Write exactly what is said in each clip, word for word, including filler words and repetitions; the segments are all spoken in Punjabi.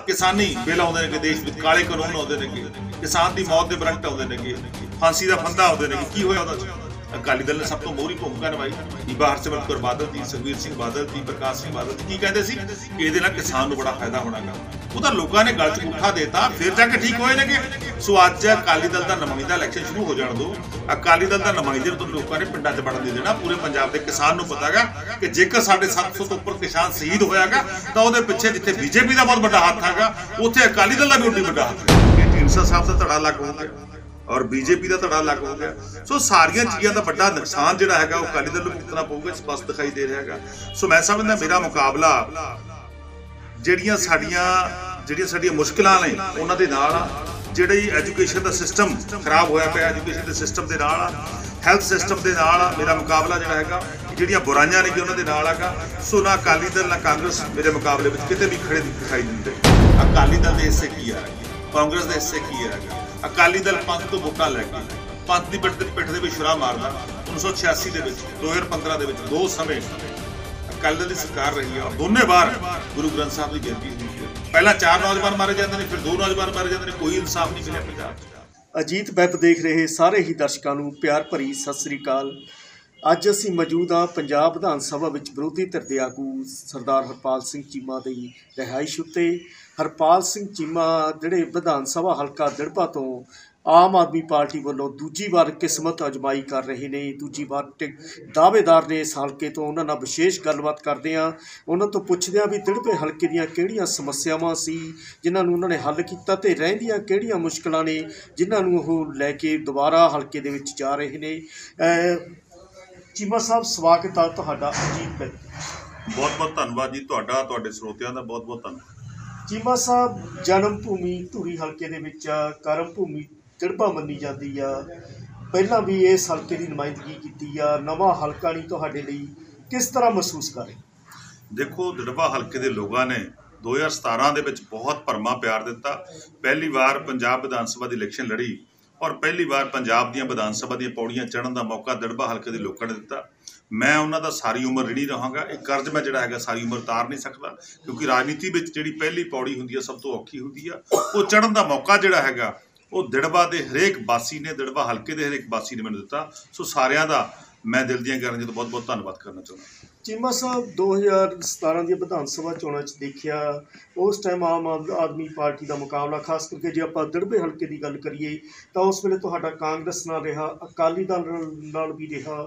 किसानी बिल आउंदे ने, देश में काले कानून आउंदे ने, किसान की मौत के वारंट आउंदे ने, फांसी का फंदा आउंदे ने, की होया उहदा? अकाली दल ने सब तो मोहरी भूमिका निभाई। बीबा हरसिमरत कौर बादल थी, सुखबीर सिंह बादल थी, प्रकाश सिंह बादल थी, की कहते सी कि इहदे नाल किसान नूं बड़ा फायदा होणागा। ਉਹਦਾ ਲੋਕਾਂ ਨੇ ਗਲ 'ਚ ਅੰਗੂਠਾ ਦੇਤਾ, ਫਿਰ ਜਾ ਕੇ ਠੀਕ ਹੋਏ ਨੇਗੇ। ਸੋ ਅੱਜ ਅਕਾਲੀ ਦਲ ਦਾ ਨੁਮਾਇੰਦਾ ਇਲੈਕਸ਼ਨ ਸ਼ੁਰੂ ਹੋ ਜਾਣ ਦਿਓ। ਅਕਾਲੀ ਦਲ ਦਾ ਨੁਮਾਇੰਦੇ ਨੂੰ ਲੋਕਾਂ ਨੇ ਪਿੰਡਾਂ 'ਚ ਵੜਨ ਦੇ ਦੇਣਾ। ਪੂਰੇ ਪੰਜਾਬ ਦੇ ਕਿਸਾਨ ਨੂੰ ਪਤਾ ਹੈਗਾ ਕਿ ਜੇਕਰ ਸਾਡੇ ਸੱਤ ਸੌ ਤੋਂ ਉੱਪਰ ਕਿਸਾਨ ਸ਼ਹੀਦ ਹੋਇਆਗਾ ਤਾਂ ਉਹਦੇ ਪਿੱਛੇ ਜਿੱਥੇ ਬੀਜੇਪੀ ਦਾ ਬਹੁਤ ਵੱਡਾ ਹੱਥ ਹੈਗਾ, ਉੱਥੇ ਅਕਾਲੀ ਦਲ ਦਾ ਵੀ ਉੱਡੀ ਵੱਡਾ ਹੱਥ ਹੈ। ਇਹ ਢੀਂਡਸਾ ਸਾਹਿਬ ਦਾ ਧੜਾ ਲੱਗ ਹੋ ਗਿਆ और बीजेपी का धड़ा लग हो गया। सो सारिया चीज़ों का बड़ा नुकसान जो है अकाली दल को भुगतना पऊगा, स्पष्ट दिखाई दे रहा है। सो मैं समझदा मेरा मुकाबला ਜਿਹੜੀਆਂ ਸਾਡੀਆਂ ਜਿਹੜੀਆਂ ਸਾਡੀਆਂ ਮੁਸ਼ਕਿਲਾਂ ਨੇ ਉਹਨਾਂ ਦੇ ਨਾਲ ਆ, ਜਿਹੜੀ ਐਜੂਕੇਸ਼ਨ ਦਾ ਸਿਸਟਮ ਖਰਾਬ ਹੋਇਆ ਪਿਆ, ਐਜੂਕੇਸ਼ਨ ਦੇ ਸਿਸਟਮ ਦੇ ਨਾਲ ਆ, ਹੈਲਥ ਸਿਸਟਮ ਦੇ ਨਾਲ ਆ। ਮੇਰਾ ਮੁਕਾਬਲਾ ਜਿਹੜਾ ਹੈਗਾ ਜਿਹੜੀਆਂ ਬੁਰਾਈਆਂ ਨੇ ਕਿ ਉਹਨਾਂ ਦੇ ਨਾਲ ਹੈਗਾ। ਸੋ ਨਾ ਅਕਾਲੀ ਦਲ ਨਾ ਕਾਂਗਰਸ ਮੇਰੇ ਮੁਕਾਬਲੇ ਵਿੱਚ ਕਿਤੇ ਵੀ ਖੜੇ ਦਿਖਾਈ ਦਿੰਦੇ। ਅਕਾਲੀ ਦਲ ਦੇ ਹਿੱਸੇ ਕੀ ਆ, ਕਾਂਗਰਸ ਦੇ ਹਿੱਸੇ ਕੀ ਹੈਗਾ? ਅਕਾਲੀ ਦਲ ਪੰਥ ਤੋਂ ਵੋਟਾਂ ਲੈ ਕੇ ਪੰਥ ਦੀ ਪਿੱਠ ਦੇ ਪਿੱਠ ਦੇ ਵਿੱਚ ਛੁਰਾ ਮਾਰਦਾ। ਉੱਨੀ ਸੌ ਛਿਆਸੀ ਦੇ ਵਿੱਚ, ਦੋ ਹਜ਼ਾਰ ਪੰਦਰਾਂ ਦੇ ਵਿੱਚ ਦੋ ਸਮੇਂ ਅਕਾਲੀ ਦਲ ਦੀ ਸਰਕਾਰ ਰਹੀ ਹੈ। ਦੋਨੇ ਵਾਰ ਗੁਰੂ ਗ੍ਰੰਥ ਸਾਹਿਬ ਦੀ ਬੇਨਤੀ ਹੋਈ ਹੈ। ਪਹਿਲਾਂ ਚਾਰ ਨੌਜਵਾਨ ਮਾਰੇ ਜਾਂਦੇ ਨੇ, ਫਿਰ ਦੋ ਨੌਜਵਾਨ ਮਾਰੇ ਜਾਂਦੇ ਨੇ, ਕੋਈ ਇਨਸਾਫ ਨਹੀਂ ਮਿਲਿਆ ਪੰਜਾਬ 'ਚ। ਅਜੀਤ ਵੈਬ ਦੇਖ ਰਹੇ ਸਾਰੇ ਹੀ ਦਰਸ਼ਕਾਂ ਨੂੰ ਪਿਆਰ ਭਰੀ ਸਤਿ ਸ੍ਰੀ ਅਕਾਲ। ਅੱਜ ਅਸੀਂ ਮੌਜੂਦ ਹਾਂ ਪੰਜਾਬ ਵਿਧਾਨ ਸਭਾ ਵਿੱਚ ਵਿਰੋਧੀ ਧਿਰ ਦੇ ਆਗੂ ਸਰਦਾਰ ਹਰਪਾਲ ਸਿੰਘ ਚੀਮਾ ਦੀ ਰਿਹਾਇਸ਼ ਉੱਤੇ। ਹਰਪਾਲ ਸਿੰਘ ਚੀਮਾ ਜਿਹੜੇ ਵਿਧਾਨ ਸਭਾ ਹਲਕਾ ਦਿੜਬਾ ਤੋਂ ਆਮ ਆਦਮੀ ਪਾਰਟੀ ਵੱਲੋਂ ਦੂਜੀ ਵਾਰ ਕਿਸਮਤ ਅਜਮਾਈ ਕਰ ਰਹੇ ਨੇ, ਦੂਜੀ ਵਾਰ ਟਿਕ ਦਾਅਵੇਦਾਰ ਨੇ ਇਸ ਹਲਕੇ ਤੋਂ। ਉਹਨਾਂ ਨਾਲ ਵਿਸ਼ੇਸ਼ ਗੱਲਬਾਤ ਕਰਦੇ ਹਾਂ, ਉਹਨਾਂ ਤੋਂ ਪੁੱਛਦੇ ਹਾਂ ਵੀ ਦਿੜਬੇ ਹਲਕੇ ਦੀਆਂ ਕਿਹੜੀਆਂ ਸਮੱਸਿਆਵਾਂ ਸੀ ਜਿਨ੍ਹਾਂ ਨੂੰ ਉਹਨਾਂ ਨੇ ਹੱਲ ਕੀਤਾ ਅਤੇ ਰਹਿੰਦੀਆਂ ਕਿਹੜੀਆਂ ਮੁਸ਼ਕਿਲਾਂ ਨੇ ਜਿਨ੍ਹਾਂ ਨੂੰ ਉਹ ਲੈ ਕੇ ਦੁਬਾਰਾ ਹਲਕੇ ਦੇ ਵਿੱਚ ਜਾ ਰਹੇ ਨੇ। ਚੀਮਾ ਸਾਹਿਬ ਸਵਾਗਤ ਆ ਤੁਹਾਡਾ ਅਜੀਤ ਵੈਬ। ਬਹੁਤ ਬਹੁਤ ਧੰਨਵਾਦ ਜੀ ਤੁਹਾਡਾ, ਤੁਹਾਡੇ ਸਰੋਤਿਆਂ ਦਾ ਬਹੁਤ ਬਹੁਤ ਧੰਨਵਾਦ। ਚੀਮਾ ਸਾਹਿਬ ਜਨਮ ਭੂਮੀ ਧੂਰੀ ਹਲਕੇ ਦੇ ਵਿੱਚ ਆ, ਕਰਮ ਭੂਮੀ ਦਿੜਬਾ ਮੰਨੀ ਜਾਂਦੀ ਆ। ਪਹਿਲਾਂ ਵੀ ਇਸ ਹਲਕੇ ਦੀ ਨੁਮਾਇੰਦਗੀ ਕੀਤੀ ਆ, ਨਵਾਂ ਹਲਕਾ ਨਹੀਂ ਤੁਹਾਡੇ ਲਈ, ਕਿਸ ਤਰ੍ਹਾਂ ਮਹਿਸੂਸ ਕਰ ਰਹੇ? ਦੇਖੋ, ਦਿੜਬਾ ਹਲਕੇ ਦੇ ਲੋਕਾਂ ਨੇ ਦੋ ਹਜ਼ਾਰ ਸਤਾਰਾਂ ਦੇ ਵਿੱਚ ਬਹੁਤ ਭਰਮਾ ਪਿਆਰ ਦਿੱਤਾ। ਪਹਿਲੀ ਵਾਰ ਪੰਜਾਬ ਵਿਧਾਨ ਸਭਾ ਦੀ ਇਲੈਕਸ਼ਨ ਲੜੀ ਔਰ ਪਹਿਲੀ ਵਾਰ ਪੰਜਾਬ ਦੀਆਂ ਵਿਧਾਨ ਸਭਾ ਦੀਆਂ ਪੌੜੀਆਂ ਚੜ੍ਹਨ ਦਾ ਮੌਕਾ ਦਿੜਬਾ ਹਲਕੇ ਦੇ ਲੋਕਾਂ ਨੇ ਦਿੱਤਾ। ਮੈਂ ਉਹਨਾਂ ਦਾ ਸਾਰੀ ਉਮਰ ਰਿਣੀ ਰਹਾਂਗਾ। ਇਹ ਕਰਜ਼ ਮੈਂ ਜਿਹੜਾ ਹੈਗਾ ਸਾਰੀ ਉਮਰ ਉਤਾਰ ਨਹੀਂ ਸਕਦਾ, ਕਿਉਂਕਿ ਰਾਜਨੀਤੀ ਵਿੱਚ ਜਿਹੜੀ ਪਹਿਲੀ ਪੌੜੀ ਹੁੰਦੀ ਹੈ ਸਭ ਤੋਂ ਔਖੀ ਹੁੰਦੀ ਆ। ਉਹ ਚੜ੍ਹਨ ਦਾ ਮੌਕਾ ਜਿਹੜਾ ਹੈਗਾ ਉਹ ਦਿੜਬਾ ਦੇ ਹਰੇਕ ਵਾਸੀ ਨੇ, ਦਿੜਬਾ ਹਲਕੇ ਦੇ ਹਰੇਕ ਵਾਸੀ ਨੇ ਮੈਨੂੰ ਦਿੱਤਾ। ਸੋ ਸਾਰਿਆਂ ਦਾ ਮੈਂ ਦਿਲ ਦੀਆਂ ਗਹਿਰਾਈਆਂ ਤੋਂ ਬਹੁਤ ਬਹੁਤ ਧੰਨਵਾਦ ਕਰਨਾ ਚਾਹੁੰਦਾ। ਚੀਮਾ ਸਾਹਿਬ, ਦੋ ਹਜ਼ਾਰ ਸਤਾਰਾਂ ਦੀਆਂ ਵਿਧਾਨ ਸਭਾ ਚੋਣਾਂ 'ਚ ਦੇਖਿਆ ਉਸ ਟਾਈਮ ਆਮ ਆਦਮੀ ਪਾਰਟੀ ਦਾ ਮੁਕਾਬਲਾ, ਖਾਸ ਕਰਕੇ ਜੇ ਆਪਾਂ ਦਿੜਬੇ ਹਲਕੇ ਦੀ ਗੱਲ ਕਰੀਏ ਤਾਂ ਉਸ ਵੇਲੇ ਤੁਹਾਡਾ ਕਾਂਗਰਸ ਨਾਲ ਰਿਹਾ, ਅਕਾਲੀ ਦਲ ਨਾਲ ਵੀ ਰਿਹਾ।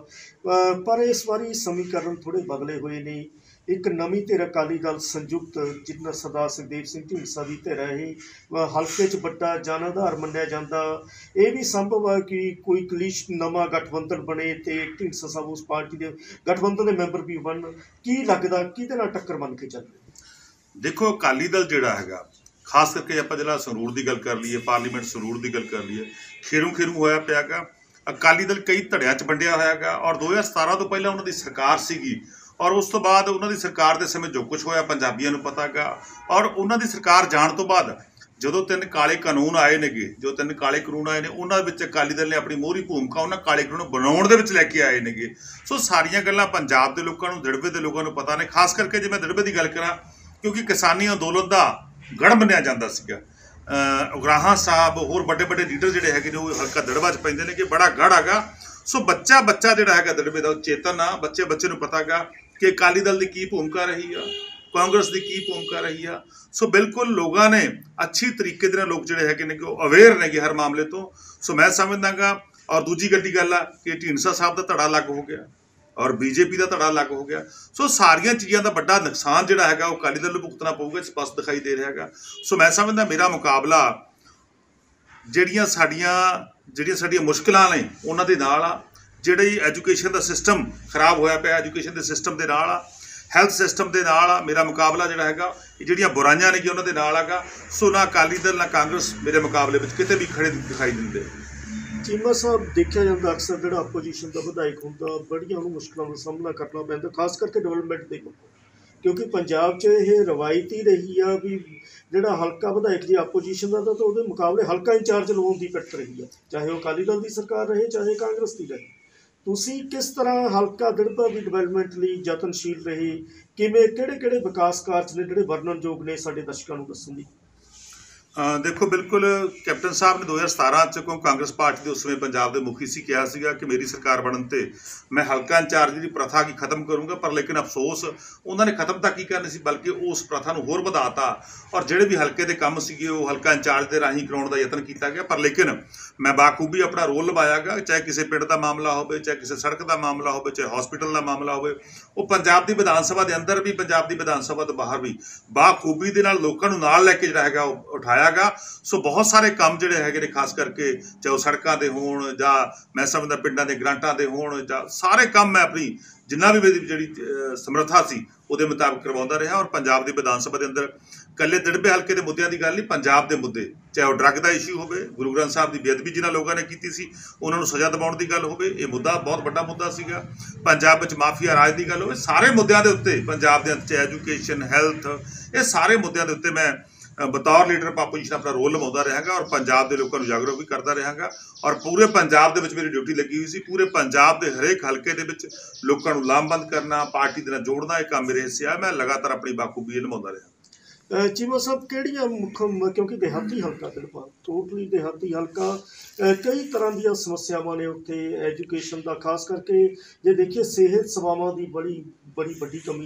ਪਰ ਇਸ ਵਾਰੀ ਸਮੀਕਰਨ ਥੋੜ੍ਹੇ ਬਦਲੇ ਹੋਏ ਨੇ। ਇੱਕ ਨਵੀਂ ਧਿਰ ਅਕਾਲੀ ਦਲ ਸੰਯੁਕਤ ਜਿਹਨਾਂ ਸਰਦਾਰ ਸੁਖਦੇਵ ਸਿੰਘ ਢੀਂਡਸਾ ਦੀ ਧਿਰ ਹੈ, ਇਹ ਹਲਕੇ 'ਚ ਵੱਡਾ ਜਨ ਆਧਾਰ ਮੰਨਿਆ ਜਾਂਦਾ। ਇਹ ਵੀ ਸੰਭਵ ਹੈ ਕਿ ਕੋਈ ਕਲੀਸ਼ ਨਵਾਂ ਗਠਬੰਧਨ ਬਣੇ ਅਤੇ ਢੀਂਡਸਾ ਸਾਹਿਬ ਉਸ ਪਾਰਟੀ ਦੇ ਗਠਬੰਧਨ ਦੇ ਮੈਂਬਰ ਵੀ ਬਣਨ। ਕੀ ਲੱਗਦਾ ਕਿਹਦੇ ਨਾਲ ਟੱਕਰ ਮੰਨ ਕੇ ਚੱਲ ਰਹੀ? ਦੇਖੋ, ਅਕਾਲੀ ਦਲ ਜਿਹੜਾ ਹੈਗਾ, ਖਾਸ ਕਰਕੇ ਆਪਾਂ ਜਿਹੜਾ ਸੰਗਰੂਰ ਦੀ ਗੱਲ ਕਰ ਲਈਏ, ਪਾਰਲੀਮੈਂਟ ਸੰਗਰੂਰ ਦੀ ਗੱਲ ਕਰ ਲਈਏ, ਖੇਰੂ ਖੇਰੂ ਹੋਇਆ ਪਿਆ ਗਾ। ਅਕਾਲੀ ਦਲ ਕਈ ਧੜਿਆਂ 'ਚ ਵੰਡਿਆ ਹੋਇਆ ਗਾ ਔਰ ਦੋ ਹਜ਼ਾਰ ਸਤਾਰਾਂ ਤੋਂ ਪਹਿਲਾਂ ਉਹਨਾਂ ਦੀ ਸਰਕਾਰ ਸੀਗੀ ਔਰ ਉਸ ਤੋਂ ਬਾਅਦ ਉਹਨਾਂ ਦੀ ਸਰਕਾਰ ਦੇ ਸਮੇਂ ਜੋ ਕੁਛ ਹੋਇਆ ਪੰਜਾਬੀਆਂ ਨੂੰ ਪਤਾ ਗਾ। ਔਰ ਉਹਨਾਂ ਦੀ ਸਰਕਾਰ ਜਾਣ ਤੋਂ ਬਾਅਦ ਜਦੋਂ ਤਿੰਨ ਕਾਲੇ ਕਾਨੂੰਨ ਆਏ ਨੇਗੇ, ਜੋ ਤਿੰਨ ਕਾਲੇ ਕਾਨੂੰਨ ਆਏ ਨੇ ਉਹਨਾਂ ਵਿੱਚ ਅਕਾਲੀ ਦਲ ਨੇ ਆਪਣੀ ਮੋਹਰੀ ਭੂਮਿਕਾ ਉਹਨਾਂ ਕਾਲੇ ਕਾਨੂੰਨ ਬਣਾਉਣ ਦੇ ਵਿੱਚ ਲੈ ਕੇ ਆਏ ਨੇਗੇ। ਸੋ ਸਾਰੀਆਂ ਗੱਲਾਂ ਪੰਜਾਬ ਦੇ ਲੋਕਾਂ ਨੂੰ, ਦਿੜਬੇ ਦੇ ਲੋਕਾਂ ਨੂੰ ਪਤਾ ਨੇ। ਖਾਸ ਕਰਕੇ ਜੇ ਮੈਂ ਦਿੜਬੇ ਦੀ ਗੱਲ ਕਰਾਂ, ਕਿਉਂਕਿ ਕਿਸਾਨੀ ਅੰਦੋਲਨ ਦਾ ਗੜ੍ਹ ਮੰਨਿਆ ਜਾਂਦਾ ਸੀਗਾ। ਉਗਰਾਹਾਂ ਸਾਹਿਬ ਹੋਰ ਵੱਡੇ ਵੱਡੇ ਲੀਡਰ ਜਿਹੜੇ ਹੈਗੇ ਨੇ ਉਹ ਹਲਕਾ ਦਿੜਬਾ 'ਚ ਪੈਂਦੇ ਨੇ ਕਿ ਬੜਾ ਗੜ੍ਹ ਹੈਗਾ। ਸੋ ਬੱਚਾ ਬੱਚਾ ਜਿਹੜਾ ਹੈਗਾ ਦਿੜਬੇ ਦਾ ਚੇਤਨ ਆ, ਬੱਚੇ ਬੱਚੇ ਨੂੰ ਪਤਾ ਗਾ ਕਿ ਅਕਾਲੀ ਦਲ ਦੀ ਕੀ ਭੂਮਿਕਾ ਰਹੀ ਆ, ਕਾਂਗਰਸ ਦੀ ਕੀ ਭੂਮਿਕਾ ਰਹੀ ਆ। ਸੋ ਬਿਲਕੁਲ ਲੋਕਾਂ ਨੇ ਅੱਛੀ ਤਰੀਕੇ ਦੇ ਨਾਲ ਲੋਕ ਜਿਹੜੇ ਹੈਗੇ ਨੇ ਕਿ ਉਹ ਅਵੇਅਰ ਨੇਗੇ ਹਰ ਮਾਮਲੇ ਤੋਂ। ਸੋ ਮੈਂ ਸਮਝਦਾ ਗਾ। ਔਰ ਦੂਜੀ ਗੱਡੀ ਗੱਲ ਆ ਕਿ ਢੀਂਡਸਾ ਸਾਹਿਬ ਦਾ ਧੜਾ ਲੱਗ ਹੋ ਗਿਆ ਔਰ ਬੀਜੇਪੀ ਦਾ ਧੜਾ ਲੱਗ ਹੋ ਗਿਆ। ਸੋ ਸਾਰੀਆਂ ਚੀਜ਼ਾਂ ਦਾ ਵੱਡਾ ਨੁਕਸਾਨ ਜਿਹੜਾ ਹੈਗਾ ਉਹ ਅਕਾਲੀ ਦਲ ਨੂੰ ਭੁਗਤਣਾ ਪਊਗਾ, ਸਪਸ਼ਟ ਦਿਖਾਈ ਦੇ ਰਿਹਾ ਹੈਗਾ। ਸੋ ਮੈਂ ਸਮਝਦਾ ਮੇਰਾ ਮੁਕਾਬਲਾ ਜਿਹੜੀਆਂ ਸਾਡੀਆਂ ਜਿਹੜੀਆਂ ਸਾਡੀਆਂ ਮੁਸ਼ਕਿਲਾਂ ਨੇ ਉਹਨਾਂ ਦੇ ਨਾਲ ਆ, ਜਿਹੜੀ ਐਜੂਕੇਸ਼ਨ ਦਾ ਸਿਸਟਮ ਖਰਾਬ ਹੋਇਆ ਪਿਆ, ਐਜੂਕੇਸ਼ਨ ਦੇ ਸਿਸਟਮ ਦੇ ਨਾਲ ਆ, ਹੈਲਥ ਸਿਸਟਮ ਦੇ ਨਾਲ ਆ। ਮੇਰਾ ਮੁਕਾਬਲਾ ਜਿਹੜਾ ਹੈਗਾ ਇਹ ਜਿਹੜੀਆਂ ਬੁਰਾਈਆਂ ਨੇ ਕਿ ਉਹਨਾਂ ਦੇ ਨਾਲ ਹੈਗਾ। ਸੋ ਨਾ ਅਕਾਲੀ ਦਲ ਨਾ ਕਾਂਗਰਸ ਮੇਰੇ ਮੁਕਾਬਲੇ ਵਿੱਚ ਕਿਤੇ ਵੀ ਖੜੇ ਦਿਖਾਈ ਦਿੰਦੇ। ਚੀਮਾ ਸਾਹਿਬ, ਦੇਖਿਆ ਜਾਂਦਾ ਅਕਸਰ ਜਿਹੜਾ ਆਪੋਜੀਸ਼ਨ ਦਾ ਵਿਧਾਇਕ ਹੁੰਦਾ ਬੜੀਆਂ ਉਹਨੂੰ ਮੁਸ਼ਕਿਲਾਂ ਦਾ ਸਾਹਮਣਾ ਕਰਨਾ ਪੈਂਦਾ, ਖਾਸ ਕਰਕੇ ਡਿਵੈਲਪਮੈਂਟ ਦੇ, ਕਿਉਂਕਿ ਪੰਜਾਬ 'ਚ ਇਹ ਰਵਾਇਤੀ ਰਹੀ ਆ ਵੀ ਜਿਹੜਾ ਹਲਕਾ ਵਿਧਾਇਕ ਜੀ ਆਪੋਜੀਸ਼ਨ ਦਾ ਤਾਂ ਉਹਦੇ ਮੁਕਾਬਲੇ ਹਲਕਾ ਇੰਚਾਰਜ ਲਵਾਉਣ ਦੀ ਪਿੱਟ ਰਹੀ ਆ, ਚਾਹੇ ਉਹ ਅਕਾਲੀ ਦਲ ਦੀ ਸਰਕਾਰ ਰਹੇ ਚਾਹੇ ਕਾਂਗਰਸ ਦੀ ਰਹੇ। ਤੁਸੀਂ ਕਿਸ ਤਰ੍ਹਾਂ ਹਲਕਾ ਦਿੜਬਾ ਦੀ ਡਿਵੈਲਪਮੈਂਟ ਲਈ ਯਤਨਸ਼ੀਲ ਰਹੇ? ਕਿਵੇਂ ਕਿਹੜੇ ਕਿਹੜੇ ਵਿਕਾਸ ਕਾਰਜ ਨੇ ਜਿਹੜੇ ਵਰਣਨਯੋਗ ਨੇ ਸਾਡੇ ਦਰਸ਼ਕਾਂ ਨੂੰ ਦੱਸਣ ਦੀ? ਅ ਦੇਖੋ ਬਿਲਕੁਲ ਕੈਪਟਨ ਸਾਹਿਬ ਨੇ ਦੋ ਹਜ਼ਾਰ ਸਤਾਰਾਂ ਚ ਕਿਉਂ ਕਾਂਗਰਸ ਪਾਰਟੀ ਦੇ ਉਸ ਸਮੇਂ ਪੰਜਾਬ ਦੇ ਮੁਖੀ ਸੀ ਕਿਹਾ ਸੀਗਾ ਕਿ ਮੇਰੀ ਸਰਕਾਰ ਬਣਨ ਤੇ ਮੈਂ ਹਲਕਾ ਇੰਚਾਰਜ ਦੀ ਪ੍ਰਥਾ ਕੀ ਖਤਮ ਕਰੂੰਗਾ, ਪਰ ਲੇਕਿਨ ਅਫਸੋਸ ਉਹਨਾਂ ਨੇ ਖਤਮ ਤਾਂ ਕੀ ਕਰਨੀ ਸੀ ਬਲਕਿ ਉਸ ਪ੍ਰਥਾ ਨੂੰ ਹੋਰ ਵਧਾਤਾ ਔਰ ਜਿਹੜੇ ਵੀ ਹਲਕੇ ਦੇ ਕੰਮ ਸੀਗੇ ਉਹ ਹਲਕਾ ਇੰਚਾਰਜ ਦੇ ਰਾਹੀਂ ਕਰਾਉਣ ਦਾ ਯਤਨ ਕੀਤਾ ਗਿਆ। ਪਰ ਲੇਕਿਨ ਮੈਂ ਬਾਖੂਬੀ ਆਪਣਾ ਰੋਲ ਨਿਭਾਇਆਗਾ, ਚਾਹੇ ਕਿਸੇ ਪਿੰਡ ਦਾ ਮਾਮਲਾ ਹੋਵੇ, ਚਾਹੇ ਕਿਸੇ ਸੜਕ ਦਾ ਮਾਮਲਾ ਹੋਵੇ, ਚਾਹੇ ਹਸਪੀਟਲ ਦਾ ਮਾਮਲਾ ਹੋਵੇ, ਉਹ ਪੰਜਾਬ ਦੀ ਵਿਧਾਨ ਸਭਾ ਦੇ ਅੰਦਰ ਵੀ ਪੰਜਾਬ ਦੀ ਵਿਧਾਨ ਸਭਾ ਤੋਂ ਬਾਹਰ ਵੀ ਬਾਖੂਬੀ ਦੇ ਨਾਲ ਲੋਕਾਂ ਨੂੰ ਨਾਲ ਲੈ ਕੇ ਜਿਹੜਾ ਹੈਗਾ ਉਹ ਉਠਾਇਆਗਾ। ਸੋ ਬਹੁਤ ਸਾਰੇ ਕੰਮ ਜਿਹੜੇ ਹੈਗੇ ਨੇ ਖਾਸ ਕਰਕੇ ਚਾਹੇ ਉਹ ਸੜਕਾਂ ਦੇ ਹੋਣ ਜਾਂ ਮੈਂ ਸਮਝਦਾ ਪਿੰਡਾਂ ਦੇ ਗ੍ਰਾਂਟਾਂ ਦੇ ਹੋਣ ਜਾਂ ਸਾਰੇ ਕੰਮ ਮੈਂ ਆਪਣੀ ਜਿੰਨਾ ਵੀ ਮੇਰੀ ਜਿਹੜੀ ਸਮਰੱਥਾ ਸੀ ਉਹਦੇ ਮੁਤਾਬਕ ਕਰਵਾਉਂਦਾ ਰਿਹਾ। ਔਰ ਪੰਜਾਬ ਦੀ ਵਿਧਾਨ ਸਭਾ ਦੇ ਅੰਦਰ ਇਕੱਲੇ ਦਿੜਬੇ ਹਲਕੇ ਦੇ ਮੁੱਦਿਆਂ ਦੀ ਗੱਲ ਨਹੀਂ, ਪੰਜਾਬ ਦੇ ਮੁੱਦੇ ਚਾਹੇ ਉਹ ਡਰੱਗ ਦਾ ਇਸ਼ੂ ਹੋਵੇ, ਗੁਰੂ ਗ੍ਰੰਥ ਸਾਹਿਬ ਦੀ ਬੇਅਦਬੀ ਜਿਨ੍ਹਾਂ ਲੋਕਾਂ ਨੇ ਕੀਤੀ ਸੀ ਉਹਨਾਂ ਨੂੰ ਸਜ਼ਾ ਦਿਵਾਉਣ ਦੀ ਗੱਲ ਹੋਵੇ, ਇਹ ਮੁੱਦਾ ਬਹੁਤ ਵੱਡਾ ਮੁੱਦਾ ਸੀਗਾ। ਪੰਜਾਬ ਵਿੱਚ ਮਾਫੀਆ ਰਾਜ ਦੀ ਗੱਲ ਹੋਵੇ, ਸਾਰੇ ਮੁੱਦਿਆਂ ਦੇ ਉੱਤੇ ਪੰਜਾਬ ਦੇ ਅੰਦਰ ਐਜੂਕੇਸ਼ਨ, ਹੈਲਥ, ਇਹ ਸਾਰੇ ਮੁੱਦਿਆਂ ਦੇ ਉੱਤੇ ਮੈਂ ਬਤੌਰ ਲੀਡਰ ਪਾਪੋਜੀਸ਼ਨ ਆਪਣਾ ਰੋਲ ਨਿਭਾਉਂਦਾ ਰਹਾਂਗਾ ਔਰ ਪੰਜਾਬ ਦੇ ਲੋਕਾਂ ਨੂੰ ਜਾਗਰੂਕ ਵੀ ਕਰਦਾ ਰਹਾਂਗਾ। ਔਰ ਪੂਰੇ ਪੰਜਾਬ ਦੇ ਵਿੱਚ ਮੇਰੀ ਡਿਊਟੀ ਲੱਗੀ ਹੋਈ ਸੀ, ਪੂਰੇ ਪੰਜਾਬ ਦੇ ਹਰੇਕ ਹਲਕੇ ਦੇ ਵਿੱਚ ਲੋਕਾਂ ਨੂੰ ਲਾਮਬੰਦ ਕਰਨਾ, ਪਾਰਟੀ ਦੇ ਨਾਲ ਜੋੜਨਾ, ਇਹ ਕੰਮ ਮੇਰੇ ਹਿੱਸੇ ਆ। ਮੈਂ ਲਗਾਤਾਰ ਆਪਣੀ ਬਾਖੂਬੀ ਨਿਭਾਉਂਦਾ ਰਿਹਾ। ਚੀਮਾ ਸਾਹਿਬ ਕਿਹੜੀਆਂ ਮੁੱਖ ਕਿਉਂਕਿ ਦਿਹਾਤੀ ਹਲਕਾ ਦਿੜਬਾ ਟੋਟਲੀ ਦਿਹਾਤੀ ਹਲਕਾ ਕਈ ਤਰ੍ਹਾਂ ਦੀਆਂ ਸਮੱਸਿਆਵਾਂ ਨੇ ਉੱਥੇ ਐਜੂਕੇਸ਼ਨ ਦਾ ਖਾਸ ਕਰਕੇ ਜੇ ਦੇਖੀਏ ਸਿਹਤ ਸੇਵਾਵਾਂ ਦੀ ਬੜੀ ਬੜੀ ਵੱਡੀ ਕਮੀ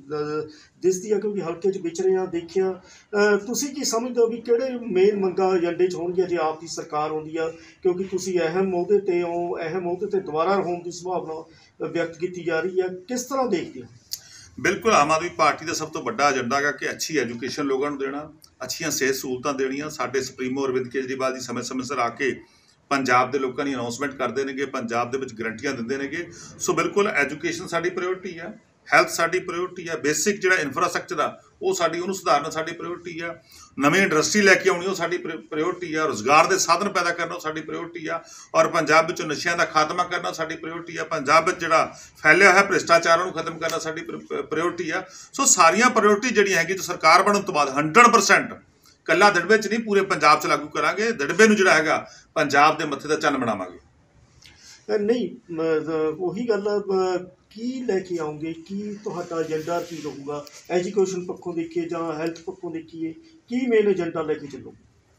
ਦਿਸਦੀ ਆ ਕਿਉਂਕਿ ਹਲਕੇ 'ਚ ਵਿਚਰੇ ਆ ਦੇਖਿਆ। ਤੁਸੀਂ ਕੀ ਸਮਝਦੇ ਹੋ ਵੀ ਕਿਹੜੇ ਮੇਨ ਮੰਗਾਂ ਏਜੰਡੇ 'ਚ ਹੋਣਗੀਆਂ ਜੇ ਆਪ ਦੀ ਸਰਕਾਰ ਆਉਂਦੀ ਆ, ਕਿਉਂਕਿ ਤੁਸੀਂ ਅਹਿਮ ਅਹੁਦੇ 'ਤੇ ਹੋ, ਅਹਿਮ ਅਹੁਦੇ 'ਤੇ ਦੁਬਾਰਾ ਹੋਣ ਦੀ ਸੰਭਾਵਨਾ ਵਿਅਕਤ ਕੀਤੀ ਜਾ ਰਹੀ ਹੈ, ਕਿਸ ਤਰ੍ਹਾਂ ਦੇਖਦੇ ਹੋ? ਬਿਲਕੁਲ ਆਮ ਆਦਮੀ ਪਾਰਟੀ ਦਾ ਸਭ ਤੋਂ ਵੱਡਾ ਏਜੰਡਾ ਹੈਗਾ ਕਿ ਅੱਛੀ ਐਜੂਕੇਸ਼ਨ ਲੋਕਾਂ ਨੂੰ ਦੇਣਾ, ਅੱਛੀਆਂ ਸਿਹਤ ਸਹੂਲਤਾਂ ਦੇਣੀਆਂ। ਸਾਡੇ ਸੁਪਰੀਮੋ ਅਰਵਿੰਦ ਕੇਜਰੀਵਾਲ ਜੀ ਸਮੇਂ ਸਮੇਂ ਸਿਰ ਆ ਕੇ ਪੰਜਾਬ ਦੇ ਲੋਕਾਂ ਦੀ ਅਨਾਉਂਸਮੈਂਟ ਕਰਦੇ ਨੇਗੇ, ਪੰਜਾਬ ਦੇ ਵਿੱਚ ਗਰੰਟੀਆਂ ਦਿੰਦੇ ਨੇਗੇ। ਸੋ ਬਿਲਕੁਲ ਐਜੂਕੇਸ਼ਨ ਸਾਡੀ ਪ੍ਰਾਇਓਰਟੀ ਆ, ਹੈਲਥ ਸਾਡੀ ਪ੍ਰਾਇਓਰਟੀ ਆ, ਬੇਸਿਕ ਜਿਹੜਾ ਇਨਫਰਾਸਟਰਕਚਰ ਆ ਉਹ ਸਾਡੀ ਉਹਨੂੰ ਸੁਧਾਰਨਾ ਸਾਡੀ ਪ੍ਰਾਇਓਰਟੀ ਆ, ਨਵੀਂ ਇੰਡਸਟਰੀ ਲੈ ਕੇ ਆਉਣੀ ਉਹ ਸਾਡੀ ਪ੍ਰਾਇਓਰਟੀ ਆ, ਰੁਜ਼ਗਾਰ ਦੇ ਸਾਧਨ ਪੈਦਾ ਕਰਨਾ ਉਹ ਸਾਡੀ ਪ੍ਰਾਇਓਰਟੀ ਆ ਔਰ ਪੰਜਾਬ ਵਿੱਚੋਂ ਨਸ਼ਿਆਂ ਦਾ ਖਾਤਮਾ ਕਰਨਾ ਸਾਡੀ ਪ੍ਰਾਇਓਰਟੀ ਆ, ਪੰਜਾਬ ਵਿੱਚ ਜਿਹੜਾ ਫੈਲਿਆ ਹੋਇਆ ਭ੍ਰਿਸ਼ਟਾਚਾਰ ਨੂੰ ਖਤਮ ਕਰਨਾ ਸਾਡੀ ਪ੍ਰਾਇਓਰਟੀ ਆ। ਸੋ ਸਾਰੀਆਂ ਪ੍ਰਾਇਓਰਟੀ ਜਿਹੜੀਆਂ ਹੈਗੀ ਜੋ ਸਰਕਾਰ ਬਣਨ ਤੋਂ ਬਾਅਦ ਹੰਡਰਡ ਪਰਸੈਂਟ ਇਕੱਲਾ ਦਿੜਬੇ 'ਚ ਨਹੀਂ ਪੂਰੇ ਪੰਜਾਬ 'ਚ ਲਾਗੂ ਕਰਾਂਗੇ। ਦਿੜਬੇ ਨੂੰ ਜਿਹੜਾ ਹੈਗਾ ਪੰਜਾਬ ਦੇ ਮੱਥੇ ਦਾ ਚੰਨ ਬਣਾਵਾਂਗੇ। ਨਹੀਂ ਉਹੀ ਗੱਲ ਕੀ ਲੈ ਕੇ ਆਉਂਗੇ, ਕੀ ਤੁਹਾਡਾ ਏਜੰਡਾ ਕੀ ਰਹੂਗਾ ਐਜੂਕੇਸ਼ਨ ਪੱਖੋਂ ਦੇਖੀਏ ਜਾਂ ਹੈਲਥ ਪੱਖੋਂ ਦੇਖੀਏ, ਕੀ ਮੇਨ ਏਜੰਡਾ ਲੈ ਕੇ ਚੱਲੋਗੇ?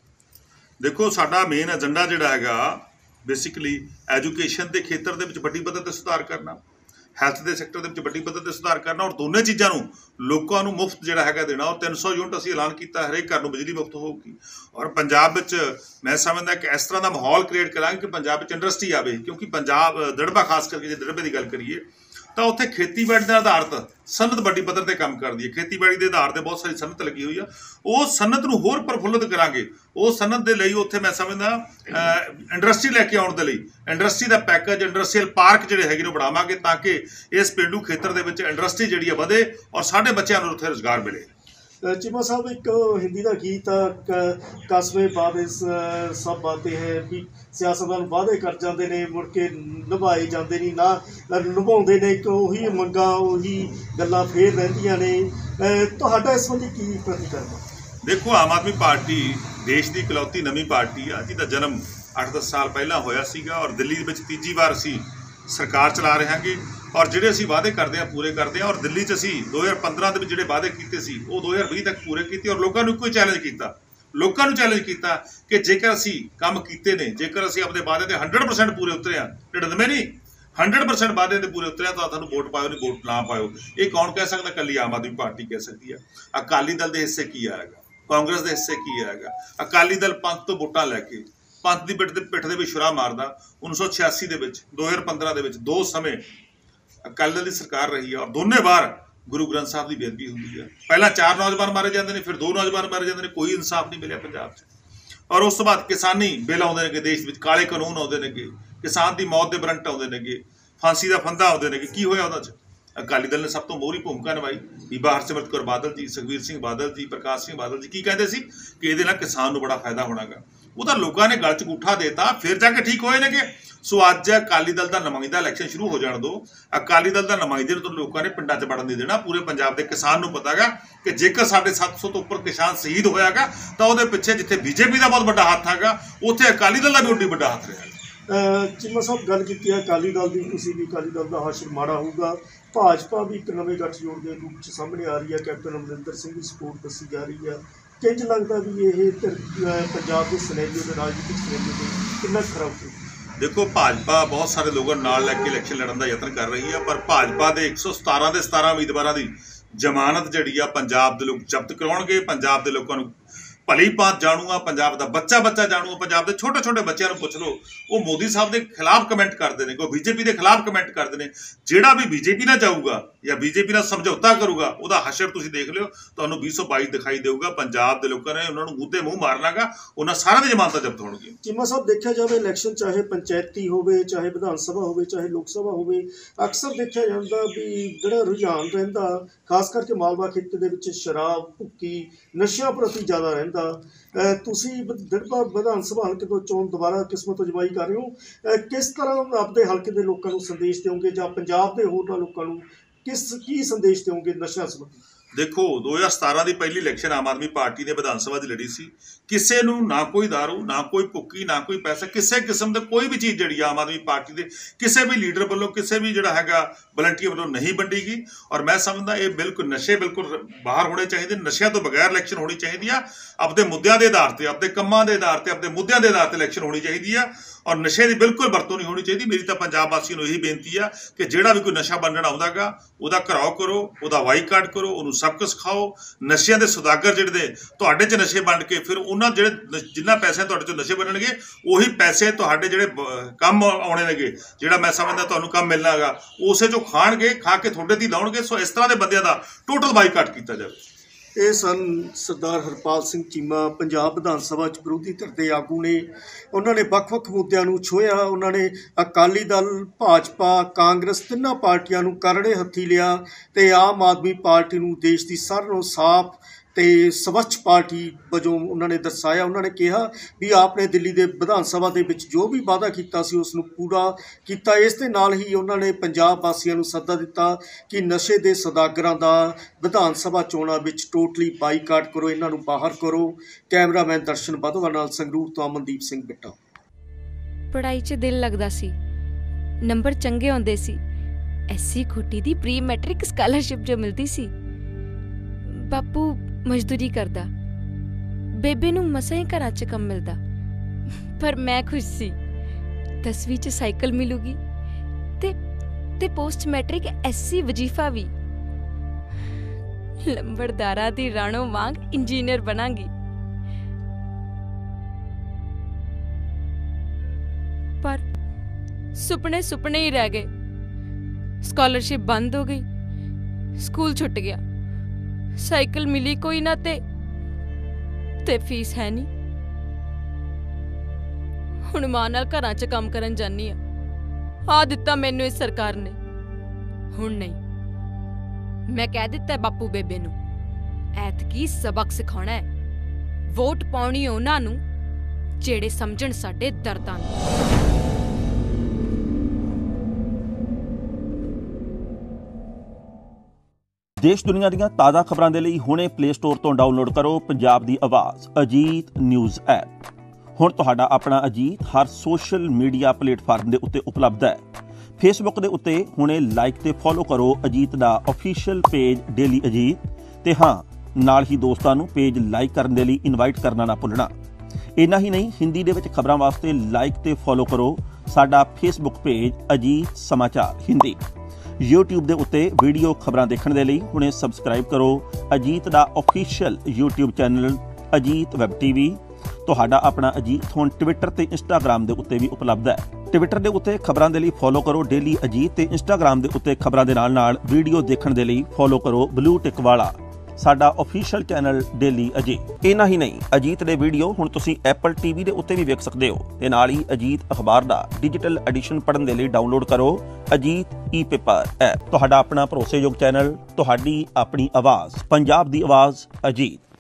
ਦੇਖੋ ਸਾਡਾ ਮੇਨ ਏਜੰਡਾ ਜਿਹੜਾ ਹੈਗਾ ਬੇਸਿਕਲੀ ਐਜੂਕੇਸ਼ਨ ਦੇ ਖੇਤਰ ਦੇ ਵਿੱਚ ਵੱਡੀ ਪੱਧਰ 'ਤੇ ਸੁਧਾਰ ਕਰਨਾ, ਹੈਲਥ ਦੇ ਸੈਕਟਰ ਦੇ ਵਿੱਚ ਵੱਡੀ ਪੱਧਰ 'ਤੇ ਸੁਧਾਰ ਕਰਨਾ ਔਰ ਦੋਨੇ ਚੀਜ਼ਾਂ ਨੂੰ ਲੋਕਾਂ ਨੂੰ ਮੁਫਤ ਜਿਹੜਾ ਹੈਗਾ ਦੇਣਾ। ਔਰ ਤਿੰਨ ਸੌ ਯੂਨਿਟ ਅਸੀਂ ਐਲਾਨ ਕੀਤਾ, ਹਰੇਕ ਘਰ ਨੂੰ ਬਿਜਲੀ ਮੁਫਤ ਹੋਊਗੀ ਔਰ ਪੰਜਾਬ ਵਿੱਚ ਮੈਂ ਸਮਝਦਾ ਕਿ ਇਸ ਤਰ੍ਹਾਂ ਦਾ ਮਾਹੌਲ ਕ੍ਰੀਏਟ ਕਰਾਂਗੇ ਕਿ ਪੰਜਾਬ ਵਿੱਚ ਇੰਡਸਟਰੀ ਆਵੇ, ਕਿਉਂਕਿ ਪੰਜਾਬ ਦਿੜਬਾ ਖਾਸ ਕਰਕੇ ਜੇ ਦਿੜਬੇ ਦੀ ਗੱਲ ਕਰੀਏ ਤਾਂ ਉੱਥੇ ਖੇਤੀਬਾੜੀ ਦੇ ਆਧਾਰਿਤ ਸਨਅਤ ਵੱਡੀ ਪੱਧਰ 'ਤੇ ਕੰਮ ਕਰਦੀ ਹੈ। ਖੇਤੀਬਾੜੀ ਦੇ ਆਧਾਰ 'ਤੇ ਬਹੁਤ ਸਾਰੀ ਸਨਅਤ ਲੱਗੀ ਹੋਈ ਆ, ਉਹ ਸਨਅਤ ਨੂੰ ਹੋਰ ਪ੍ਰਫੁੱਲਿਤ ਕਰਾਂਗੇ। ਉਹ ਸਨਅਤ ਦੇ ਲਈ ਉੱਥੇ ਮੈਂ ਸਮਝਦਾ ਇੰਡਸਟਰੀ ਲੈ ਕੇ ਆਉਣ ਦੇ ਲਈ ਇੰਡਸਟਰੀ ਦਾ ਪੈਕੇਜ, ਇੰਡਸਟਰੀਅਲ ਪਾਰਕ ਜਿਹੜੇ ਹੈਗੇ ਨੂੰ ਬਣਾਵਾਂਗੇ ਤਾਂ ਕਿ ਇਸ ਪੇਂਡੂ ਖੇਤਰ ਦੇ ਵਿੱਚ ਇੰਡਸਟਰੀ ਜਿਹੜੀ ਆ ਵਧੇ ਔਰ ਸਾਡੇ ਬੱਚਿਆਂ ਨੂੰ ਉੱਥੇ ਰੁਜ਼ਗਾਰ ਮਿਲੇ। ਚੀਮਾ ਸਾਹਿਬ ਇੱਕ ਹਿੰਦੀ ਦਾ ਗੀਤ ਆ ਕਸਮੇ ਵਾਅਦੇ ਸਭ ਬਾਤੇ ਹੈ ਵੀ ਸਿਆਸਤਦਾਨ ਵਾਅਦੇ ਕਰ ਜਾਂਦੇ ਨੇ ਮੁੜ ਕੇ ਨਿਭਾਏ ਜਾਂਦੇ ਨਹੀਂ, ਨਾ ਨਿਭਾਉਂਦੇ ਨੇ, ਇੱਕ ਉਹੀ ਮੰਗਾਂ ਉਹੀ ਗੱਲਾਂ ਫੇਰ ਰਹਿੰਦੀਆਂ ਨੇ। ਤੁਹਾਡਾ ਇਸ ਸੰਬੰਧੀ ਕੀ ਪ੍ਰਤੀਕਰਮ? ਦੇਖੋ ਆਮ ਆਦਮੀ ਪਾਰਟੀ ਦੇਸ਼ ਦੀ ਇਕਲੌਤੀ ਨਵੀਂ ਪਾਰਟੀ ਆ ਜਿਹਦਾ ਜਨਮ ਅੱਠ ਦਸ ਸਾਲ ਪਹਿਲਾਂ ਹੋਇਆ ਸੀਗਾ ਔਰ ਦਿੱਲੀ ਦੇ ਵਿੱਚ ਤੀਜੀ ਵਾਰ ਅਸੀਂ ਸਰਕਾਰ ਚਲਾ ਰਹੇ ਹਾਂਗੇ ਔਰ ਜਿਹੜੇ ਅਸੀਂ ਵਾਅਦੇ ਕਰਦੇ ਹਾਂ ਪੂਰੇ ਕਰਦੇ ਹਾਂ। ਔਰ ਦਿੱਲੀ 'ਚ ਅਸੀਂ ਦੋ ਹਜ਼ਾਰ ਪੰਦਰਾਂ ਦੇ ਵਿੱਚ ਜਿਹੜੇ ਵਾਅਦੇ ਕੀਤੇ ਸੀ ਉਹ ਦੋ ਹਜ਼ਾਰ ਵੀਹ ਤੱਕ ਪੂਰੇ ਕੀਤੇ ਔਰ ਲੋਕਾਂ ਨੂੰ ਇੱਕੋ ਹੀ ਚੈਲੰਜ ਕੀਤਾ, ਲੋਕਾਂ ਨੂੰ ਚੈਲੰਜ ਕੀਤਾ ਕਿ ਜੇਕਰ ਅਸੀਂ ਕੰਮ ਕੀਤੇ ਨੇ, ਜੇਕਰ ਅਸੀਂ ਆਪਣੇ ਵਾਅਦੇ 'ਤੇ ਹੰਡਰਡ ਪਰਸੈਂਟ ਪੂਰੇ ਉਤਰੇ ਹਾਂ, ਢਿੱਡਵੇਂ ਨਹੀਂ ਹੰਡਰਡ ਪਰਸੈਂਟ ਵਾਅਦੇ 'ਤੇ ਪੂਰੇ ਉਤਰਿਆ ਤਾਂ ਤੁਹਾਨੂੰ ਵੋਟ ਪਾਇਓ, ਨਹੀਂ ਵੋਟ ਨਾ ਪਾਇਓ। ਇਹ ਕੌਣ ਕਹਿ ਸਕਦਾ? ਇਕੱਲੀ ਆਮ ਆਦਮੀ ਪਾਰਟੀ ਕਹਿ ਸਕਦੀ ਆ। ਅਕਾਲੀ ਦਲ ਦੇ ਹਿੱਸੇ ਕੀ ਆਏਗਾ, ਕਾਂਗਰਸ ਦੇ ਹਿੱਸੇ ਕੀ ਆਏਗਾ? ਅਕਾਲੀ ਦਲ ਪੰਥ ਤੋਂ ਵੋਟਾਂ ਲੈ ਕੇ ਪੰਥ ਦੀ ਪਿੱਠ ਦੇ ਪਿੱਠ ਦੇ ਵਿੱਚ ਛੁਰਾ ਮਾਰਦਾ। ਉੱਨੀ ਸੌ ਛਿਆਸੀ ਦੇ ਵਿੱਚ, ਦੋ ਹਜ਼ਾਰ ਪੰਦਰਾਂ ਦੇ ਵਿੱਚ ਦੋ ਸਮੇਂ ਅਕਾਲੀ ਦਲ ਦੀ ਸਰਕਾਰ ਰਹੀ ਹੈ ਔਰ ਦੋਨੇ ਵਾਰ ਗੁਰੂ ਗ੍ਰੰਥ ਸਾਹਿਬ ਦੀ ਬੇਅਦਬੀ ਹੁੰਦੀ ਹੈ। ਪਹਿਲਾਂ ਚਾਰ ਨੌਜਵਾਨ ਮਾਰੇ ਜਾਂਦੇ ਨੇ, ਫਿਰ ਦੋ ਨੌਜਵਾਨ ਮਾਰੇ ਜਾਂਦੇ ਨੇ, ਕੋਈ ਇਨਸਾਫ ਨਹੀਂ ਮਿਲਿਆ ਪੰਜਾਬ 'ਚ। ਔਰ ਉਸ ਤੋਂ ਬਾਅਦ ਕਿਸਾਨੀ ਬਿੱਲ ਆਉਂਦੇ ਨੇਗੇ, ਦੇਸ਼ ਵਿੱਚ ਕਾਲੇ ਕਾਨੂੰਨ ਆਉਂਦੇ ਨੇਗੇ, ਕਿਸਾਨ ਦੀ ਮੌਤ ਦੇ ਵਾਰੰਟ ਆਉਂਦੇ ਨੇਗੇ, ਫਾਂਸੀ ਦਾ ਫੰਦਾ ਆਉਂਦੇ ਨੇਗੇ। ਕੀ ਹੋਇਆ ਉਹਨਾਂ 'ਚ? ਅਕਾਲੀ ਦਲ ਨੇ ਸਭ ਤੋਂ ਮੋਹਰੀ ਭੂਮਿਕਾ ਨਿਭਾਈ। ਬੀਬਾ ਹਰਸਿਮਰਤ ਕੌਰ ਬਾਦਲ ਜੀ, ਸੁਖਬੀਰ ਸਿੰਘ ਬਾਦਲ ਜੀ, ਪ੍ਰਕਾਸ਼ ਸਿੰਘ ਬਾਦਲ ਜੀ ਕੀ ਕਹਿੰਦੇ ਸੀ ਕਿ ਇਹਦੇ ਨਾਲ ਕਿਸਾਨ ਨੂੰ ਬੜਾ ਫਾਇਦਾ ਹੋਣਾਗਾ। ਉਹ ਤਾਂ ਲੋਕਾਂ ਨੇ ਗਲ 'ਚ ਅੰਗੂਠਾ ਦੇਤਾ, ਫਿਰ ਜਾ ਕੇ ਠੀਕ ਹੋਏ ਨੇਗੇ। ਸੋ ਅੱਜ ਅਕਾਲੀ ਦਲ ਦਾ ਨੁਮਾਇੰਦਾ ਇਲੈਕਸ਼ਨ ਸ਼ੁਰੂ ਹੋ ਜਾਣ ਦਿਓ, ਅਕਾਲੀ ਦਲ ਦਾ ਨੁਮਾਇੰਦੇ ਨੂੰ ਲੋਕਾਂ ਨੇ ਪਿੰਡਾਂ 'ਚ ਵੜਨ ਨਹੀਂ ਦੇਣਾ। ਪੂਰੇ ਪੰਜਾਬ ਦੇ ਕਿਸਾਨ ਨੂੰ ਪਤਾ ਹੈਗਾ ਕਿ ਜੇਕਰ ਸਾਡੇ ਸੱਤ ਸੌ ਤੋਂ ਉੱਪਰ ਕਿਸਾਨ ਸ਼ਹੀਦ ਹੋਇਆਗਾ ਤਾਂ ਉਹਦੇ ਪਿੱਛੇ ਜਿੱਥੇ ਬੀਜੇਪੀ ਦਾ ਬਹੁਤ ਵੱਡਾ ਹੱਥ ਹੈਗਾ ਉੱਥੇ ਅਕਾਲੀ ਦਲ ਦਾ ਵੀ ਉੱਡੀ ਵੱਡਾ ਹੱਥ ਰਿਹਾ। ਚੀਮਾ ਸਾਹਿਬ ਗੱਲ ਕੀਤੀ ਹੈ ਅਕਾਲੀ ਦਲ ਦੀ, ਤੁਸੀਂ ਵੀ ਅਕਾਲੀ ਦਲ ਦਾ ਹਾਸ਼ਰ ਮਾੜਾ ਹੋਊਗਾ। ਭਾਜਪਾ ਵੀ ਇੱਕ ਨਵੇਂ ਗੱਠਜੋੜ ਦੇ ਰੂਪ 'ਚ ਸਾਹਮਣੇ ਆ ਰਹੀ ਹੈ, ਕੈਪਟਨ ਅਮਰਿੰਦਰ ਸਿੰਘ ਦੀ ਸਪੋਰਟ ਦੱਸੀ ਜਾ ਰਹੀ ਹੈ। ਕਿੰਜ ਲੱਗਦਾ ਵੀ ਇਹ ਧਰ- ਅਹ ਪੰਜਾਬ ਦੇ ਸਿਨੈਰੀਓ ਦੇ ਰਾਜਨੀਤਿਕ ਸਿਨੈਰੀਓ ਦੇ ਕਿੰਨਾ ਖਰਾਬ ਹੋ? ਦੇਖੋ, ਭਾਜਪਾ ਬਹੁਤ ਸਾਰੇ ਲੋਕਾਂ ਨੂੰ ਨਾਲ ਲੈ ਕੇ ਇਲੈਕਸ਼ਨ ਲੜਨ ਦਾ ਯਤਨ ਕਰ ਰਹੀ ਹੈ, ਪਰ ਭਾਜਪਾ ਦੇ ਇੱਕ ਸੌ ਸਤਾਰਾਂ ਦੇ ਸਤਾਰਾਂ ਉਮੀਦਵਾਰਾਂ ਦੀ ਜ਼ਮਾਨਤ ਜਿਹੜੀ ਆ ਪੰਜਾਬ ਦੇ ਲੋਕ ਜ਼ਬਤ ਕਰਾਉਣਗੇ। ਪੰਜਾਬ ਦੇ ਲੋਕਾਂ ਨੂੰ ਭਲੀ ਭਾਂਤ ਜਾਣੂਗਾ, ਪੰਜਾਬ ਦਾ ਬੱਚਾ ਬੱਚਾ ਜਾਣੂਗਾ। ਪੰਜਾਬ ਦੇ ਛੋਟੇ ਛੋਟੇ ਬੱਚਿਆਂ ਨੂੰ ਪੁੱਛ ਲਓ, ਉਹ ਮੋਦੀ ਸਾਹਿਬ ਦੇ ਖਿਲਾਫ ਕਮੈਂਟ ਕਰਦੇ ਨੇ, ਕੋਈ ਬੀਜੇਪੀ ਦੇ ਖਿਲਾਫ ਕਮੈਂਟ ਕਰਦੇ ਨੇ। ਜਿਹੜਾ ਵੀ ਬੀਜੇਪੀ ਨਾਲ ਜਾਊਗਾ ਜਾਂ ਬੀਜੇਪੀ ਨਾਲ ਸਮਝੌਤਾ ਕਰੂਗਾ, ਉਹਦਾ ਹਸ਼ਰ ਤੁਸੀਂ ਦੇਖ ਲਿਓ, ਤੁਹਾਨੂੰ ਵੀਹ ਸੌ ਬਾਈ ਦਿਖਾਈ ਦੇਊਗਾ। ਪੰਜਾਬ ਦੇ ਲੋਕਾਂ ਨੇ ਉਹਨਾਂ ਨੂੰ ਮੂੰਹ ਤੇ ਮੂੰਹ ਮਾਰਨਾਗਾ, ਉਹਨਾਂ ਸਾਰਿਆਂ ਦੀ ਜ਼ਮਾਨਤਾਂ ਜ਼ਬਤ ਹੋਣਗੀਆਂ। ਚੀਮਾ ਸਾਹਿਬ, ਦੇਖਿਆ ਜਾਵੇ ਇਲੈਕਸ਼ਨ ਚਾਹੇ ਪੰਚਾਇਤੀ ਹੋਵੇ, ਚਾਹੇ ਵਿਧਾਨ ਸਭਾ ਹੋਵੇ, ਚਾਹੇ ਲੋਕ ਸਭਾ ਹੋਵੇ, ਅਕਸਰ ਦੇਖਿਆ ਜਾਂਦਾ ਵੀ ਜਿਹੜਾ ਰੁਝਾਨ ਰਹਿੰਦਾ ਖਾਸ ਕਰਕੇ ਮਾਲਵਾ ਖੇਤਰ ਦੇ ਵਿੱਚ ਸ਼ਰਾਬ, ਭੁੱਕੀ, ਨਸ਼ਿਆਂ ਪ੍ਰਤੀ ਜ਼ਿਆਦਾ ਰਹਿੰਦਾ। ਅਹ ਤੁਸੀਂ ਦਿੜਬਾ ਵਿਧਾਨ ਸਭਾ ਹਲਕੇ ਤੋਂ ਚੋਣ ਦੁਬਾਰਾ ਕਿਸਮਤ ਅਜਮਾਈ ਕਰ ਰਹੇ ਹੋ, ਅਹ ਕਿਸ ਤਰ੍ਹਾਂ ਆਪਦੇ ਹਲਕੇ ਦੇ ਲੋਕਾਂ ਨੂੰ ਸੰਦੇਸ਼ ਦਿਓਗੇ ਜਾਂ ਪੰਜਾਬ ਦੇ ਹੋਰਨਾਂ ਲੋਕਾਂ ਨੂੰ ਕਿਸ ਕੀ ਸੰਦੇਸ਼ ਦਿਓਗੇ ਨਸ਼ਿਆਂ ਸੰਬੰਧੀ? ਦੇਖੋ, ਦੋ ਹਜ਼ਾਰ ਸਤਾਰਾਂ ਦੀ ਪਹਿਲੀ ਇਲੈਕਸ਼ਨ ਆਮ ਆਦਮੀ ਪਾਰਟੀ ਨੇ ਵਿਧਾਨ ਸਭਾ ਦੀ ਲੜੀ ਸੀ। ਕਿਸੇ ਨੂੰ ਨਾ ਕੋਈ ਦਾਰੂ, ਨਾ ਕੋਈ ਭੁੱਕੀ, ਨਾ ਕੋਈ ਪੈਸਾ, ਕਿਸੇ ਕਿਸਮ ਦੀ ਕੋਈ ਵੀ ਚੀਜ਼ ਜਿਹੜੀ ਆਮ ਆਦਮੀ ਪਾਰਟੀ ਦੇ ਕਿਸੇ ਵੀ ਲੀਡਰ ਵੱਲੋਂ, ਕਿਸੇ ਵੀ ਜਿਹੜਾ ਹੈਗਾ ਵਲੰਟੀਅਰ ਵੱਲੋਂ ਨਹੀਂ ਵੰਡੀ ਗਈ। ਔਰ ਮੈਂ ਸਮਝਦਾ ਇਹ ਬਿਲਕੁਲ ਨਸ਼ੇ ਬਿਲਕੁਲ ਬਾਹਰ ਹੋਣੇ ਚਾਹੀਦੇ। ਨਸ਼ਿਆਂ ਤੋਂ ਬਗੈਰ ਇਲੈਕਸ਼ਨ ਹੋਣੀ ਚਾਹੀਦੀ ਆ। ਆਪਦੇ ਮੁੱਦਿਆਂ ਦੇ ਆਧਾਰ ਤੇ, ਆਪਦੇ ਕੰਮਾਂ ਦੇ ਆਧਾਰ ਤੇ, ਆਪਦੇ ਮੁੱਦਿਆਂ ਦੇ ਆਧਾਰ ਤੇ ਇਲੈਕਸ਼ਨ ਹੋਣੀ ਚਾਹੀਦੀ ਆ। ਔਰ ਨਸ਼ੇ ਦੀ ਬਿਲਕੁਲ ਵਰਤੋਂ ਨਹੀਂ ਹੋਣੀ ਚਾਹੀਦੀ। ਮੇਰੀ ਤਾਂ ਪੰਜਾਬ ਵਾਸੀਆਂ ਨੂੰ ਇਹੀ ਬੇਨਤੀ ਆ ਕਿ ਜਿਹੜਾ ਵੀ ਕੋਈ ਨਸ਼ਾ ਵੰਡਣ ਆਉਂਦਾਗਾ, ਉਹਦਾ ਘਰਾਓ ਕਰੋ, ਉਹਦਾ ਬਾਈਕਾਟ ਕਰੋ, ਉਹਨੂੰ ਸਬਕ ਸਿਖਾਓ। ਨਸ਼ਿਆਂ ਦੇ ਸੁਦਾਗਰ ਜਿਹੜੇ ਨੇ ਤੁਹਾਡੇ 'ਚ ਨਸ਼ੇ ਵੰਡ ਕੇ ਫਿਰ ਉਹਨਾਂ ਜਿਹੜੇ ਜਿੰਨਾ ਪੈਸੇ ਤੁਹਾਡੇ 'ਚੋਂ ਨਸ਼ੇ ਬਣਨਗੇ, ਉਹੀ ਪੈਸੇ ਤੁਹਾਡੇ ਜਿਹੜੇ ਕੰਮ ਆਉਣੇ ਨੇਗੇ, ਜਿਹੜਾ ਮੈਂ ਸਮਝਦਾ ਤੁਹਾਨੂੰ ਕੰਮ ਮਿਲਣਾ ਹੈਗਾ, ਉਸੇ 'ਚੋਂ ਖਾਣਗੇ, ਖਾ ਕੇ ਤੁਹਾਡੇ ਦੀ ਲਾਉਣਗੇ। ਸੋ ਇਸ ਤਰ੍ਹਾਂ ਦੇ ਬੰਦਿਆਂ ਦਾ ਟੋਟਲ ਬਾਈਕਾਟ ਕੀਤਾ ਜਾਵੇ। ਇਹ ਸਨ ਸਰਦਾਰ ਹਰਪਾਲ ਸਿੰਘ ਚੀਮਾ, ਪੰਜਾਬ ਵਿਧਾਨ ਸਭਾ 'ਚ ਵਿਰੋਧੀ ਧਿਰ ਦੇ ਆਗੂ ਨੇ। ਉਹਨਾਂ ਨੇ ਵੱਖ-ਵੱਖ ਮੁੱਦਿਆਂ ਨੂੰ ਛੋਹਿਆ। ਉਹਨਾਂ ਨੇ ਅਕਾਲੀ ਦਲ, ਭਾਜਪਾ, ਕਾਂਗਰਸ ਤਿੰਨਾਂ ਪਾਰਟੀਆਂ ਨੂੰ ਕਰੜੇ ਹੱਥੀ ਲਿਆ ਤੇ ਆਮ ਆਦਮੀ ਪਾਰਟੀ ਨੂੰ ਦੇਸ਼ ਦੀ ਸਾਰਿਆਂ ਨਾਲੋਂ ਸਾਫ਼ ਤੇ ਸਵੱਛ ਪਾਰਟੀ ਵਜੋਂ ਉਹਨਾਂ ਨੇ ਦਰਸਾਇਆ। ਉਹਨਾਂ ਨੇ ਕਿਹਾ ਵੀ ਆਪ ਨੇ ਦਿੱਲੀ ਦੇ ਵਿਧਾਨ ਸਭਾ ਦੇ ਵਿੱਚ ਜੋ ਵੀ ਵਾਅਦਾ ਕੀਤਾ ਸੀ ਉਸ ਨੂੰ ਪੂਰਾ ਕੀਤਾ। ਇਸ ਦੇ ਨਾਲ ਹੀ ਉਹਨਾਂ ਨੇ ਪੰਜਾਬ ਵਾਸੀਆਂ ਨੂੰ ਸੱਦਾ ਦਿੱਤਾ ਕਿ ਨਸ਼ੇ ਦੇ ਸੌਦਾਗਰਾਂ ਦਾ ਵਿਧਾਨ ਸਭਾ ਚੋਣਾਂ ਵਿੱਚ ਟੋਟਲੀ ਬਾਈਕਾਟ ਕਰੋ, ਇਹਨਾਂ ਨੂੰ ਬਾਹਰ ਕਰੋ। ਕੈਮਰਾਮੈਨ ਦਰਸ਼ਨ ਬਾਧਵਾ ਨਾਲ ਸੰਗਰੂਰ ਤੋਂ ਅਮਨਦੀਪ ਸਿੰਘ ਬਿੱਟਾ। ਪੜ੍ਹਾਈ 'ਚ ਦਿਲ ਲੱਗਦਾ ਸੀ, ਨੰਬਰ ਚੰਗੇ ਆਉਂਦੇ ਸੀ। ਐਸੀ ਖੋਟੀ ਦੀ ਪ੍ਰੀ ਮੈਟ੍ਰਿਕ ਸਕਾਲਰਸ਼ਿਪ ਜੋ ਮਿਲਦੀ ਸੀ। ਬਾਪੂ ਮਜ਼ਦੂਰੀ ਕਰਦਾ, ਬੇਬੇ ਨੂੰ ਮਸਾਂ ਹੀ ਘਰਾਂ 'ਚ ਕੰਮ ਮਿਲਦਾ, ਪਰ ਮੈਂ ਖੁਸ਼ ਸੀ। ਦਸਵੀਂ 'ਚ ਸਾਈਕਲ ਮਿਲੂਗੀ ਤੇ ਤੇ ਪੋਸਟ ਮੈਟ੍ਰਿਕ ਐਸੀ ਵਜੀਫਾ ਵੀ। ਲੰਬੜਦਾਰਾਂ ਦੀ ਰਾਣੋ ਵਾਂਗ ਇੰਜੀਨੀਅਰ ਬਣਾਂਗੀ। ਪਰ ਸੁਪਨੇ ਸੁਪਨੇ ਹੀ ਰਹਿ ਗਏ। ਸਕਾਲਰਸ਼ਿਪ ਬੰਦ ਹੋ ਗਈ, ਸਕੂਲ ਛੁੱਟ ਗਿਆ, ਸਾਈਕਲ ਮਿਲੀ ਕੋਈ ਨਾ ਤੇ ਤੇ ਫੀਸ ਹੈ ਨਹੀਂ। ਹੁਣ ਮਾਂ ਨਾਲ ਘਰਾਂ 'ਚ ਕੰਮ ਕਰਨ ਜਾਨੀ ਆ। ਆ ਦਿੱਤਾ ਮੈਨੂੰ ਇਸ ਸਰਕਾਰ ਨੇ। ਹੁਣ ਨਹੀਂ, ਮੈਂ ਕਹਿ ਦਿੱਤਾ ਬਾਪੂ ਬੇਬੇ ਨੂੰ, ਐਤਕੀ ਸਬਕ ਸਿਖਾਉਣਾ ਹੈ। ਵੋਟ ਪਾਉਣੀ ਉਹਨਾਂ ਨੂੰ ਜਿਹੜੇ ਸਮਝਣ ਸਾਡੇ ਦਰਦਾਂ ਨੂੰ। ਦੇਸ਼ ਦੁਨੀਆ ਦੀਆਂ ਤਾਜ਼ਾ ਖਬਰਾਂ ਦੇ ਲਈ ਹੁਣੇ ਪਲੇ ਸਟੋਰ ਤੋਂ ਡਾਊਨਲੋਡ ਕਰੋ ਪੰਜਾਬ ਦੀ ਆਵਾਜ਼ ਅਜੀਤ ਨਿਊਜ਼ ਐਪ। ਹੁਣ ਤੁਹਾਡਾ ਆਪਣਾ ਅਜੀਤ ਹਰ ਸੋਸ਼ਲ ਮੀਡੀਆ ਪਲੇਟਫਾਰਮ ਦੇ ਉੱਤੇ ਉਪਲਬਧ ਹੈ। ਫੇਸਬੁੱਕ ਦੇ ਉੱਤੇ ਹੁਣੇ ਲਾਈਕ ਤੇ ਫੋਲੋ ਕਰੋ ਅਜੀਤ ਦਾ ਅਫੀਸ਼ੀਅਲ ਪੇਜ ਡੇਲੀ ਅਜੀਤ, ਤੇ ਹਾਂ ਨਾਲ ਹੀ ਦੋਸਤਾਂ ਨੂੰ ਪੇਜ ਲਾਈਕ ਕਰਨ ਦੇ ਲਈ ਇਨਵਾਈਟ ਕਰਨਾ ਨਾ ਭੁੱਲਣਾ। ਇੰਨਾ ਹੀ ਨਹੀਂ, ਹਿੰਦੀ ਦੇ ਵਿੱਚ ਖਬਰਾਂ ਵਾਸਤੇ ਲਾਈਕ ਤੇ ਫੋਲੋ ਕਰੋ ਸਾਡਾ ਫੇਸਬੁੱਕ ਪੇਜ ਅਜੀਤ ਸਮਾਚਾਰ ਹਿੰਦੀ। YouTube ਦੇ ਉੱਤੇ ਵੀਡੀਓ ਖਬਰਾਂ ਦੇਖਣ ਦੇ ਲਈ ਹੁਣੇ ਸਬਸਕ੍ਰਾਈਬ ਕਰੋ ਅਜੀਤ ਦਾ official YouTube channel Ajit web TV. ਤੁਹਾਡਾ ਆਪਣਾ ਅਜੀਤ ਹੁਣ ਟਵਿੱਟਰ ਤੇ ਇੰਸਟਾਗ੍ਰਾਮ ਦੇ ਉੱਤੇ ਵੀ ਉਪਲਬਧ ਹੈ। ਟਵਿੱਟਰ ਦੇ ਉੱਤੇ ਖਬਰਾਂ ਦੇ ਲਈ ਫੋਲੋ ਕਰੋ ਡੇਲੀ ਅਜੀਤ, ਤੇ ਇੰਸਟਾਗ੍ਰਾਮ ਦੇ ਉੱਤੇ ਖਬਰਾਂ ਦੇ ਨਾਲ ਨਾਲ ਵੀਡੀਓ ਦੇਖਣ ਦੇ ਲਈ ਫੋਲੋ ਕਰੋ ਬਲੂ ਟਿਕ ਵਾਲਾ ਸਾਡਾ ਅਫੀਸ਼ੀਅਲ ਚੈਨਲ ਡੇਲੀ ਅਜੀਤ। ਇੰਨਾ ਹੀ ਨਹੀਂ, ਅਜੀਤ ਦੇ ਵੀਡੀਓ ਹੁਣ ਤੁਸੀਂ ਐਪਲ ਟੀਵੀ ਦੇ ਉੱਤੇ ਵੀ ਵੇਖ ਸਕਦੇ ਹੋ, ਤੇ ਨਾਲ ਹੀ ਅਜੀਤ ਅਖਬਾਰ ਦਾ ਡਿਜੀਟਲ ਐਡੀਸ਼ਨ ਪੜ੍ਹਨ ਦੇ ਲਈ ਡਾਊਨਲੋਡ ਕਰੋ ਅਜੀਤ ਈ ਪੇਪਰ ਐਪ। ਤੁਹਾਡਾ ਆਪਣਾ ਭਰੋਸੇਯੋਗ ਚੈਨਲ, ਤੁਹਾਡੀ ਆਪਣੀ ਆਵਾਜ਼, ਪੰਜਾਬ ਦੀ ਆਵਾਜ਼ ਅਜੀਤ।